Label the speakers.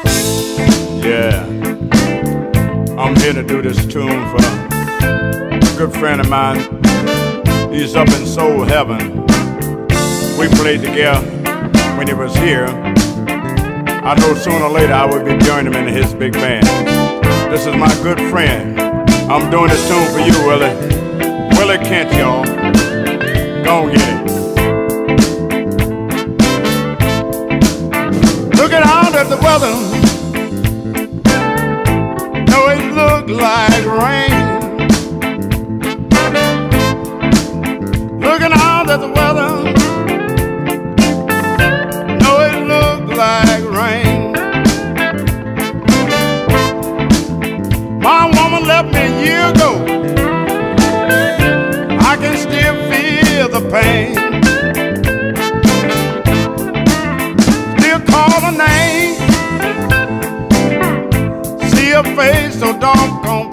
Speaker 1: Yeah, I'm here to do this tune for a good friend of mine. He's up in soul heaven. We played together when he was here. I know sooner or later I would be joining him in his big band. This is my good friend. I'm doing this tune for you, Willie. Willie Kent, y'all. Go get it. Looking out at the weather, know it look like rain. Looking out at the weather, know it look like rain. My woman left me a year ago. I can still feel the pain. Still call her name, see her face so doggone